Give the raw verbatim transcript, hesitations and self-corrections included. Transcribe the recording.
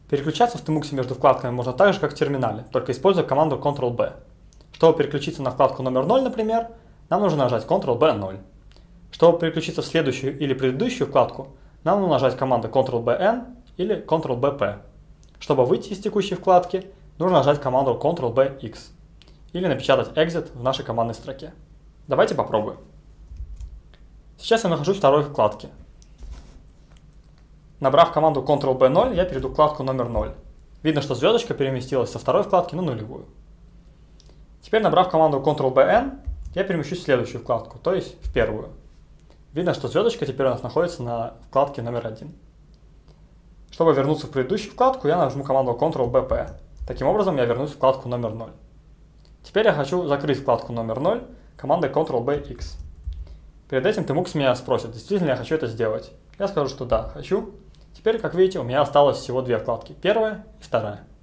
Переключаться в Tmux между вкладками можно так же, как в терминале, только используя команду контрол бэ. Чтобы переключиться на вкладку номер ноль, например, нам нужно нажать контрол бэ ноль. Чтобы переключиться в следующую или предыдущую вкладку, нам нужно нажать команду контрол бэ эн или контрол бэ пэ. Чтобы выйти из текущей вкладки, нужно нажать команду контрол бэ икс или напечатать exit в нашей командной строке. Давайте попробуем. Сейчас я нахожусь в второй вкладке. Набрав команду контрол бэ ноль, я перейду в вкладку номер ноль. Видно, что звездочка переместилась со второй вкладки на нулевую. Теперь, набрав команду контрол бэ эн, я перемещусь в следующую вкладку, то есть в первую. Видно, что звездочка теперь у нас находится на вкладке номер один. Чтобы вернуться в предыдущую вкладку, я нажму команду контрол бэ пэ. Таким образом, я вернусь в вкладку номер ноль. Теперь я хочу закрыть вкладку номер ноль командой контрол бэ икс. Перед этим Tmux меня спросит, действительно я хочу это сделать. Я скажу, что да, хочу. Теперь, как видите, у меня осталось всего две вкладки, первая и вторая.